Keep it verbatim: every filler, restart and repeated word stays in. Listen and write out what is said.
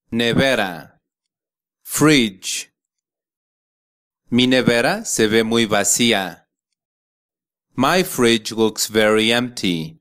Nevera. Fridge. Mi nevera se ve muy vacía. My fridge looks very empty.